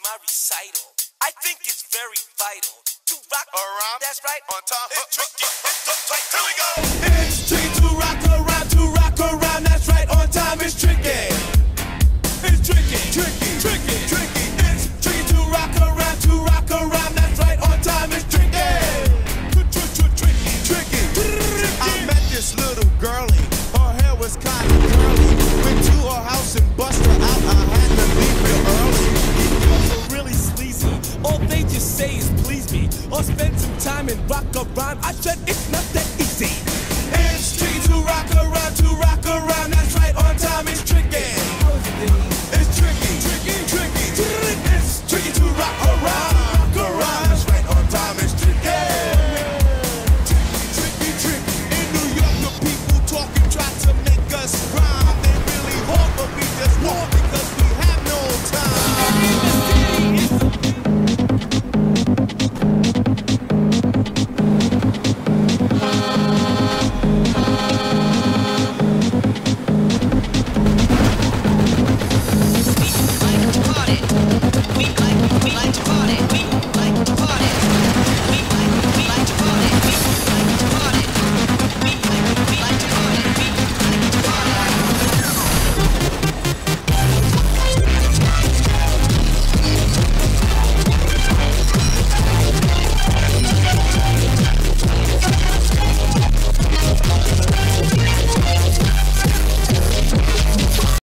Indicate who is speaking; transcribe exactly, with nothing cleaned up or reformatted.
Speaker 1: my recital. I think it's very vital to rock around. That's right, on time. It's tricky. It's right. Here we go.
Speaker 2: It's tricky to rock around, to rock around. That's right, on time. It's tricky. It's tricky, tricky, tricky, tricky. It's tricky to rock around, to rock around. That's right, on time. It's tricky. Tricky, tricky, tricky. I met this little girlie. Her hair was kind of curly. Went to her house and bust her out. I had to leave real early. Girls are really sleazy. All they just say is please me, or spend some time and rock a rhyme. I said it's